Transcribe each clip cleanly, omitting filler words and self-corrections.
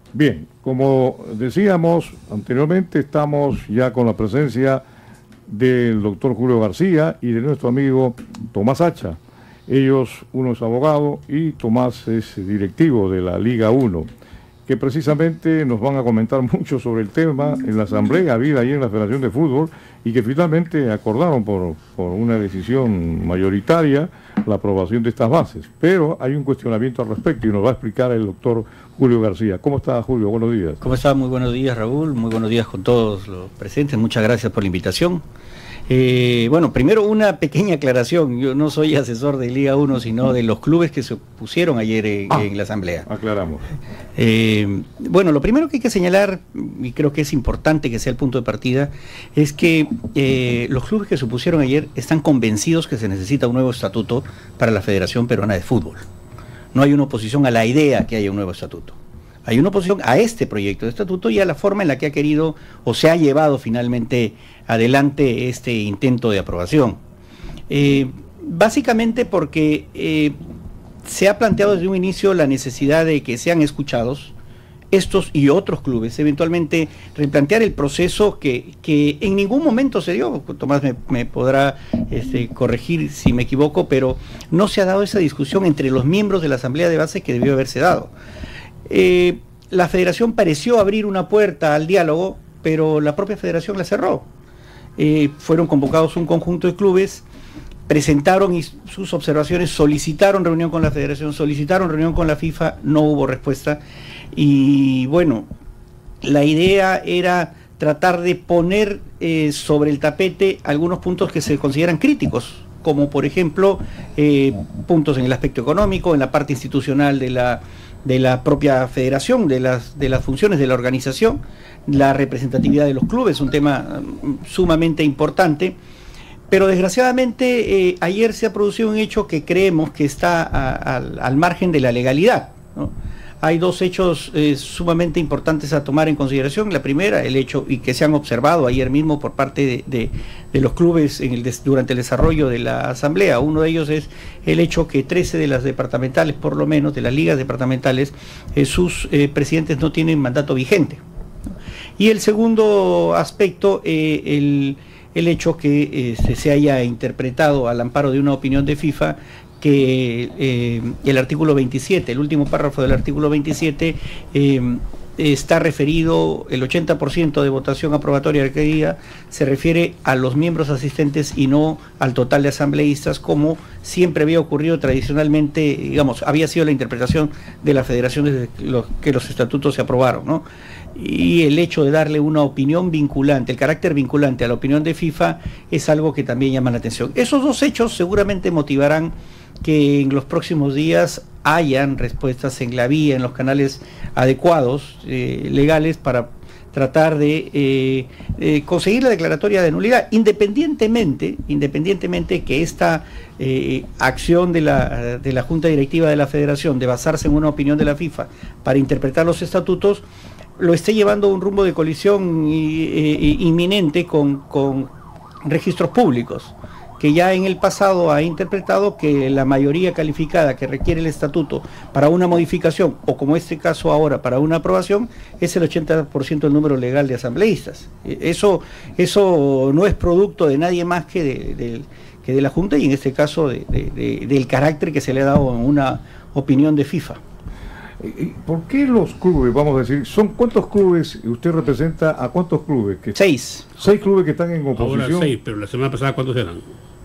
Bien, como decíamos anteriormente, estamos ya con la presencia del doctor Julio García y de nuestro amigo Tomás Hacha. Ellos, uno es abogado y Tomás es directivo de la Liga 1, que precisamente nos van a comentar mucho sobre el tema en la asamblea habida ahí en la Federación de Fútbol y que finalmente acordaron por una decisión mayoritaria la aprobación de estas bases. Pero hay un cuestionamiento al respecto y nos va a explicar el doctor Julio García. ¿Cómo está, Julio? Buenos días. ¿Cómo está? Muy buenos días, Raúl. Muy buenos días con todos los presentes. Muchas gracias por la invitación. Bueno, primero una pequeña aclaración. Yo no soy asesor de Liga 1, sino de los clubes que se opusieron ayer en la asamblea. Aclaramos. Bueno, lo primero que hay que señalar, y creo que es importante que sea el punto de partida, es que los clubes que se opusieron ayer están convencidos que se necesita un nuevo estatuto para la Federación Peruana de Fútbol. No hay una oposición a la idea que haya un nuevo estatuto. Hay una oposición a este proyecto de estatuto y a la forma en la que ha querido o se ha llevado finalmente adelante este intento de aprobación. Básicamente porque se ha planteado desde un inicio la necesidad de que sean escuchados estos y otros clubes, eventualmente replantear el proceso que en ningún momento se dio. Tomás me podrá corregir si me equivoco, pero no se ha dado esa discusión entre los miembros de la Asamblea de Base que debió haberse dado. La Federación pareció abrir una puerta al diálogo, pero la propia Federación la cerró. Fueron convocados un conjunto de clubes, presentaron sus observaciones, solicitaron reunión con la Federación, solicitaron reunión con la FIFA, no hubo respuesta. Y bueno, la idea era tratar de poner sobre el tapete algunos puntos que se consideran críticos, como por ejemplo puntos en el aspecto económico, en la parte institucional de la propia federación, de las funciones de la organización, la representatividad de los clubes, un tema sumamente importante. Pero desgraciadamente ayer se ha producido un hecho que creemos que está al margen de la legalidad, ¿no? Hay dos hechos sumamente importantes a tomar en consideración. La primera, el hecho, y que se han observado ayer mismo por parte de los clubes durante el desarrollo de la asamblea. Uno de ellos es el hecho que 13 de las departamentales, por lo menos, de las ligas departamentales, sus presidentes no tienen mandato vigente. Y el segundo aspecto, el hecho que se haya interpretado al amparo de una opinión de FIFA que el artículo 27, el último párrafo del artículo 27, está referido, el 80% de votación aprobatoria que diga, se refiere a los miembros asistentes y no al total de asambleístas, como siempre había ocurrido tradicionalmente, digamos, había sido la interpretación de la Federación desde que los estatutos se aprobaron, ¿no? Y el hecho de darle una opinión vinculante, el carácter vinculante a la opinión de FIFA, es algo que también llama la atención. Esos dos hechos seguramente motivarán que en los próximos días hayan respuestas en la vía, en los canales adecuados, legales, para tratar de conseguir la declaratoria de nulidad, independientemente que esta acción de la Junta Directiva de la Federación de basarse en una opinión de la FIFA para interpretar los estatutos lo esté llevando a un rumbo de colisión inminente con registros públicos, que ya en el pasado ha interpretado que la mayoría calificada que requiere el estatuto para una modificación, o como este caso ahora para una aprobación, es el 80% del número legal de asambleístas. Eso no es producto de nadie más que de la Junta, y en este caso del carácter que se le ha dado en una opinión de FIFA. ¿Por qué los clubes, vamos a decir, cuántos clubes, usted representa a cuántos clubes? 6. 6 clubes que están en oposición. Ahora 6, pero la semana pasada ¿cuántos eran?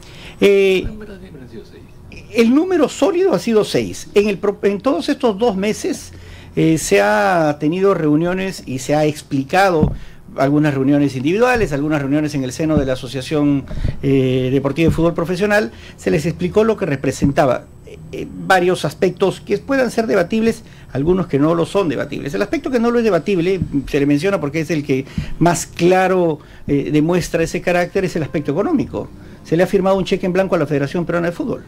El número sólido ha sido 6. En todos estos 2 meses se ha tenido reuniones y se ha explicado, algunas reuniones individuales, algunas reuniones en el seno de la Asociación Deportiva de Fútbol Profesional, se les explicó lo que representaba. Varios aspectos que puedan ser debatibles, algunos que no lo son debatibles. El aspecto que no lo es debatible, se le menciona porque es el que más claro demuestra ese carácter, es el aspecto económico. Se le ha firmado un cheque en blanco a la Federación Peruana de Fútbol.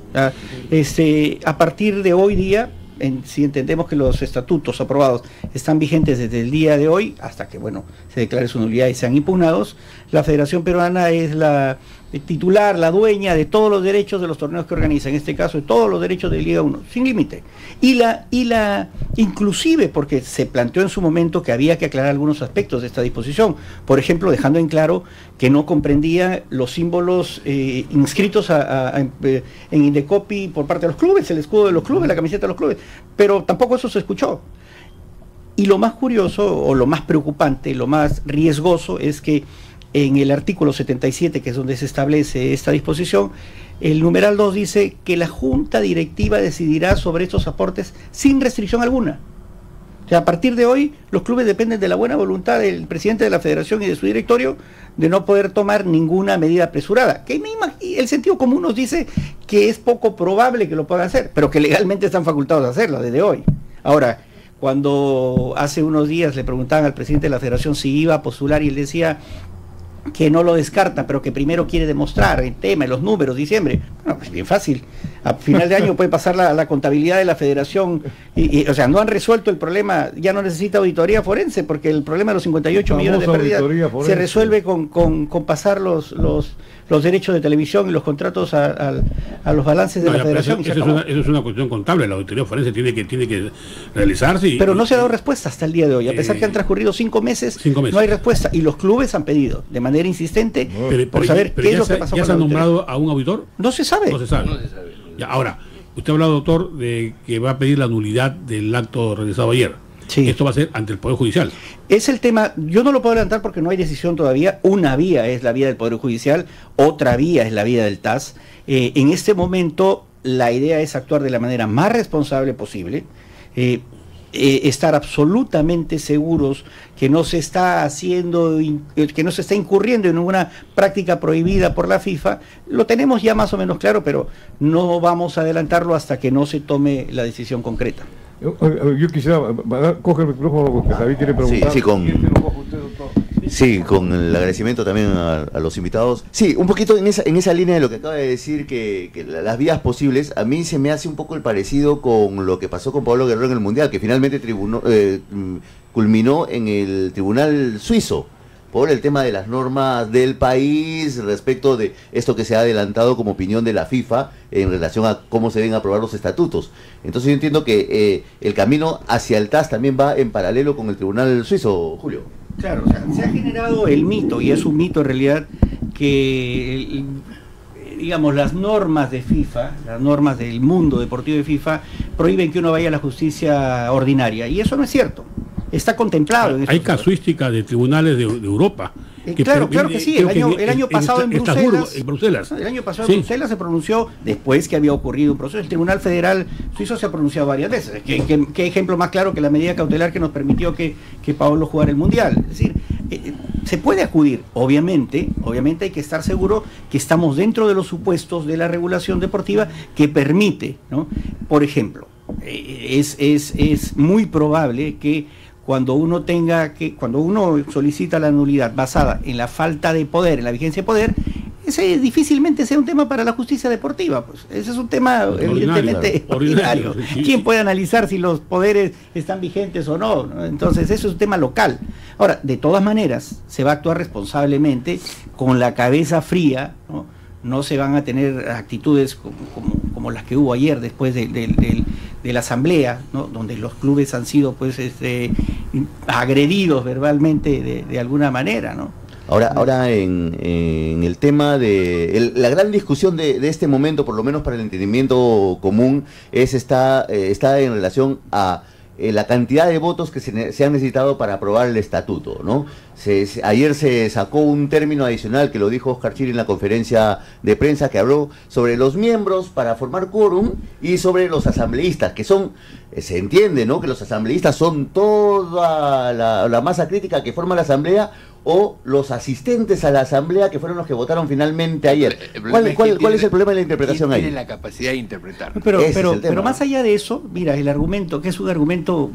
A partir de hoy día, si entendemos que los estatutos aprobados están vigentes desde el día de hoy, hasta que se declare su nulidad y sean impugnados, la Federación Peruana es la titular, la dueña de todos los derechos de los torneos que organiza, en este caso de todos los derechos de Liga 1, sin límite. Inclusive porque se planteó en su momento que había que aclarar algunos aspectos de esta disposición, por ejemplo, dejando en claro que no comprendía los símbolos inscritos en Indecopi por parte de los clubes, el escudo de los clubes, la camiseta de los clubes, pero tampoco eso se escuchó. Y lo más curioso, o lo más preocupante, lo más riesgoso, es que en el artículo 77, que es donde se establece esta disposición, el numeral 2 dice que la Junta Directiva decidirá sobre estos aportes sin restricción alguna. O sea, a partir de hoy, los clubes dependen de la buena voluntad del presidente de la federación y de su directorio de no poder tomar ninguna medida apresurada. Que el sentido común nos dice que es poco probable que lo puedan hacer, pero que legalmente están facultados a hacerlo desde hoy. Ahora, cuando hace unos días le preguntaban al presidente de la federación si iba a postular y él decía que no lo descarta, pero que primero quiere demostrar el tema, los números, diciembre. Bueno, pues bien fácil. A final de año puede pasar la contabilidad de la federación o sea, no han resuelto el problema, ya no necesita auditoría forense, porque el problema de los 58 millones de pérdidas se resuelve con pasar los derechos de televisión y los contratos a los balances de la federación. Eso es una cuestión contable, la auditoría forense tiene que realizarse. Pero no se ha dado respuesta hasta el día de hoy, a pesar que han transcurrido 5 meses, no hay respuesta, y los clubes han pedido de manera insistente por saber qué es lo que pasó. ¿Ya se ha nombrado a un auditor? No se sabe. No se sabe. Ya, ahora, usted ha hablado, doctor, de que va a pedir la nulidad del acto realizado ayer. Sí. Esto va a ser ante el Poder Judicial. Es el tema, yo no lo puedo adelantar porque no hay decisión todavía. Una vía es la vía del Poder Judicial, otra vía es la vía del TAS. En este momento la idea es actuar de la manera más responsable posible, estar absolutamente seguros que no se está haciendo, que no se está incurriendo en una práctica prohibida por la FIFA. Lo tenemos ya más o menos claro, pero no vamos a adelantarlo hasta que no se tome la decisión concreta. Yo quisiera coger el micrófono porque David quiere preguntar. Sí, con el agradecimiento también a los invitados. Sí, un poquito en esa línea de lo que acaba de decir, que las vías posibles, a mí se me hace un poco el parecido con lo que pasó con Pablo Guerrero en el Mundial, que finalmente culminó en el Tribunal Suizo, por el tema de las normas del país respecto de esto que se ha adelantado como opinión de la FIFA en relación a cómo se deben aprobar los estatutos. Entonces yo entiendo que el camino hacia el TAS también va en paralelo con el Tribunal Suizo, Julio. Claro, o sea, se ha generado el mito, y es un mito en realidad, que digamos las normas de FIFA, las normas del mundo deportivo de FIFA, prohíben que uno vaya a la justicia ordinaria, y eso no es cierto. Está contemplado. Hay casuística de tribunales de Europa. Claro que sí. El año pasado en Bruselas. El año pasado en Bruselas se pronunció, después que había ocurrido un proceso. El Tribunal Federal Suizo se ha pronunciado varias veces. ¿Qué ejemplo más claro que la medida cautelar que nos permitió que Pablo jugara el Mundial? Es decir, se puede acudir. Obviamente hay que estar seguro que estamos dentro de los supuestos de la regulación deportiva que permite, ¿no? Por ejemplo, es muy probable que cuando uno solicita la nulidad basada en la falta de poder, en la vigencia de poder, ese difícilmente sea un tema para la justicia deportiva, pues ese es un tema evidentemente ordinario. ¿Quién puede analizar si los poderes están vigentes o no? Entonces eso es un tema local. Ahora, de todas maneras, se va a actuar responsablemente, con la cabeza fría, ¿no? No se van a tener actitudes como las que hubo ayer después de la asamblea, ¿no? Donde los clubes han sido pues agredidos verbalmente de alguna manera, ¿no? Ahora en el tema de la gran discusión de este momento, por lo menos para el entendimiento común, está en relación a la cantidad de votos que se han necesitado para aprobar el estatuto, ¿no? Ayer se sacó un término adicional que lo dijo Oscar Chiri en la conferencia de prensa, que habló sobre los miembros para formar quórum y sobre los asambleístas, que son, se entiende, ¿no?, que los asambleístas son toda la masa crítica que forma la asamblea, o los asistentes a la asamblea que fueron los que votaron finalmente ayer. ¿Cuál es el problema de la interpretación ahí? Tienen la capacidad de interpretar. Pero más allá de eso, mira, el argumento, que es un argumento,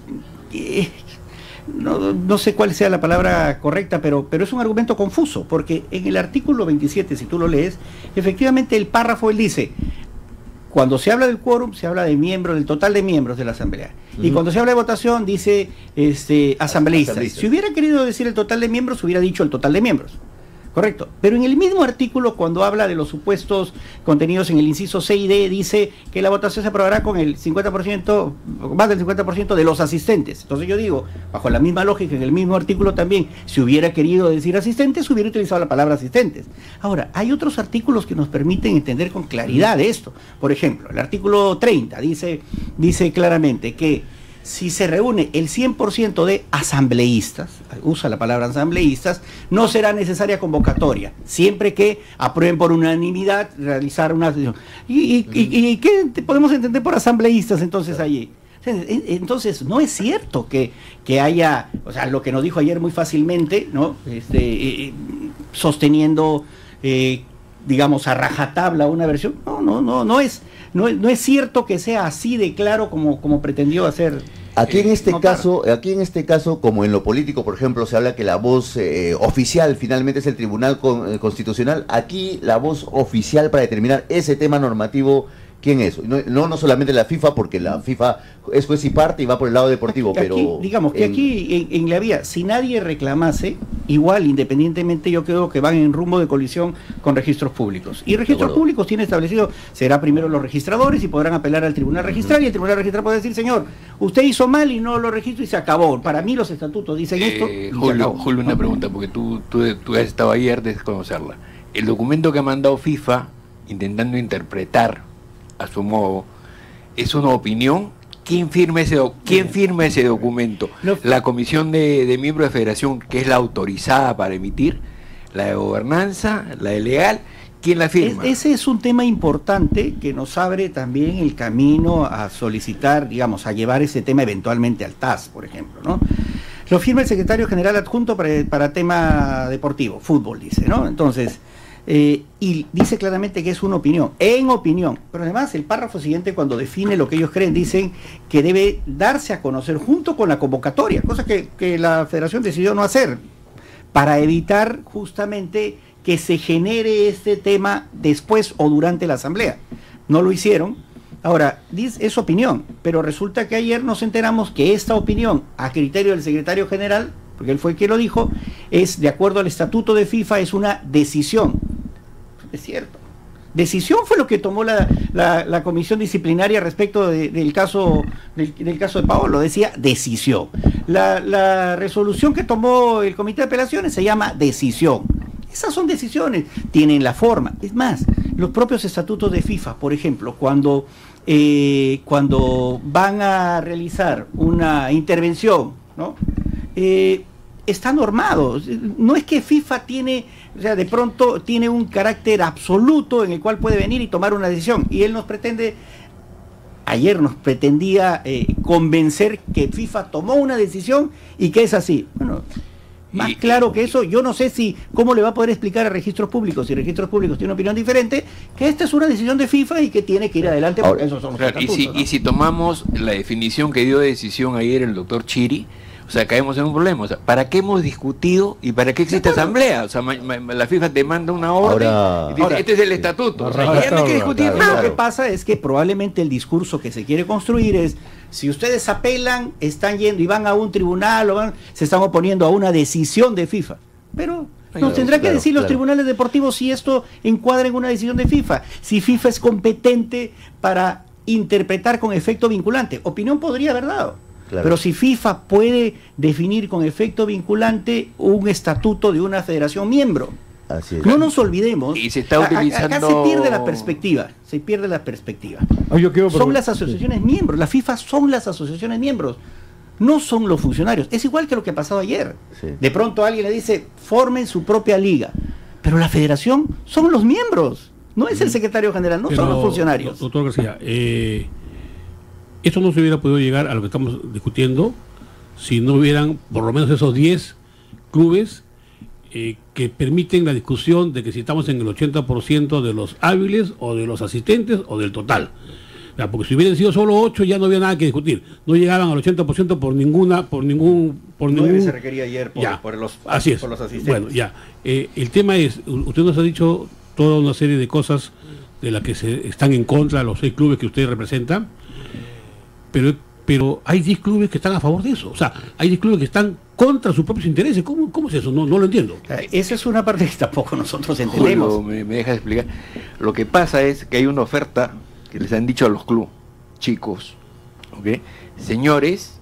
no sé cuál sea la palabra correcta, pero es un argumento confuso, porque en el artículo 27, si tú lo lees, efectivamente el párrafo, él dice, cuando se habla del quórum, se habla de miembros, del total de miembros de la asamblea. Y cuando se habla de votación, dice asambleístas. Si hubiera querido decir el total de miembros, hubiera dicho el total de miembros. Correcto. Pero en el mismo artículo, cuando habla de los supuestos contenidos en el inciso C y D, dice que la votación se aprobará con el 50%, más del 50% de los asistentes. Entonces yo digo, bajo la misma lógica, en el mismo artículo también, si hubiera querido decir asistentes, hubiera utilizado la palabra asistentes. Ahora, hay otros artículos que nos permiten entender con claridad esto. Por ejemplo, el artículo 30 dice claramente que si se reúne el 100% de asambleístas, usa la palabra asambleístas, no será necesaria convocatoria, siempre que aprueben por unanimidad realizar una sesión. ¿Y qué podemos entender por asambleístas entonces allí? Entonces, no es cierto que haya, o sea, lo que nos dijo ayer muy fácilmente, ¿no? Sosteniendo, digamos, a rajatabla una versión. No es cierto que sea así de claro como pretendió hacer. Aquí en este caso, como en lo político, por ejemplo, se habla que la voz oficial finalmente es el Tribunal Constitucional. Aquí la voz oficial para determinar ese tema normativo, ¿quién es? No solamente la FIFA, porque la FIFA es juez y parte y va por el lado deportivo, aquí, pero... digamos que aquí en la vía, si nadie reclamase, igual, independientemente, yo creo que van en rumbo de colisión con registros públicos. Y registros públicos tiene establecido, será primero los registradores y podrán apelar al tribunal registral, y el tribunal registral puede decir, señor, usted hizo mal y no lo registro y se acabó. Para mí los estatutos dicen esto. Julio, una pregunta, porque tú has estado ayer de desconocerla. El documento que ha mandado FIFA, intentando interpretar a su modo, es una opinión. ¿Quién firma ese documento? La comisión de miembros de federación, que es la autorizada para emitir, la de gobernanza, la de legal, ¿quién la firma? Ese es un tema importante que nos abre también el camino a solicitar, digamos, a llevar ese tema eventualmente al TAS, por ejemplo, ¿no? Lo firma el secretario general adjunto para tema deportivo, fútbol, dice, ¿no? Entonces, y dice claramente que es una opinión, pero además el párrafo siguiente, cuando define lo que ellos creen, dicen que debe darse a conocer junto con la convocatoria, cosa que la federación decidió no hacer, para evitar justamente que se genere este tema después o durante la asamblea. No lo hicieron. Ahora, es opinión, pero resulta que ayer nos enteramos que esta opinión, a criterio del secretario general, porque él fue el que lo dijo, es, de acuerdo al estatuto de FIFA, es una decisión. Es cierto. Decisión fue lo que tomó la comisión disciplinaria respecto del caso de Paolo, decía decisión. La resolución que tomó el comité de apelaciones se llama decisión. Esas son decisiones, tienen la forma. Es más, los propios estatutos de FIFA, por ejemplo, cuando van a realizar una intervención, ¿no? Está normado. No es que FIFA tiene, o sea, de pronto tiene un carácter absoluto en el cual puede venir y tomar una decisión. Y él ayer nos pretendía convencer que FIFA tomó una decisión y que es así. Bueno, más claro que eso, yo no sé cómo le va a poder explicar a registros públicos, si registros públicos tienen una opinión diferente, que esta es una decisión de FIFA y que tiene que ir adelante, porque esos son los estatutos, y si tomamos la definición que dio de decisión ayer el doctor Chiri, o sea, caemos en un problema. O sea, ¿para qué hemos discutido y para qué existe asamblea? O sea, la FIFA te manda una orden y dice, este es el estatuto. O sea, ya no hay que discutir. Lo que pasa es que probablemente el discurso que se quiere construir es, si ustedes apelan, están yendo y van a un tribunal, se están oponiendo a una decisión de FIFA. Pero nos tendrá que decir los tribunales deportivos si esto encuadra en una decisión de FIFA. Si FIFA es competente para interpretar con efecto vinculante. Opinión podría haber dado. Claro. Pero si FIFA puede definir con efecto vinculante un estatuto de una federación miembro, no nos olvidemos, y se está utilizando... acá se pierde la perspectiva, son las asociaciones miembros, la FIFA son las asociaciones miembros, no son los funcionarios. Es igual que lo que ha pasado ayer. De pronto alguien le dice, formen su propia liga, pero la federación son los miembros, no es el secretario general, no son los funcionarios. Doctor García, esto no se hubiera podido llegar a lo que estamos discutiendo si no hubieran por lo menos esos 10 clubes que permiten la discusión de que si estamos en el 80% de los hábiles o de los asistentes o del total. O sea, porque si hubieran sido solo 8 ya no había nada que discutir. No llegaban al 80% por ningún... se requería ayer por los asistentes. Bueno, ya. El tema es, usted nos ha dicho toda una serie de cosas de las que se están en contra de los 6 clubes que usted representa, pero pero hay 10 clubes que están a favor de eso. O sea, hay 10 clubes que están contra sus propios intereses. ¿Cómo es eso? No lo entiendo. Esa es una parte que tampoco nosotros entendemos. Julio, me dejas explicar. Lo que pasa es que hay una oferta que les han dicho a los clubes, chicos, ¿ok? Señores,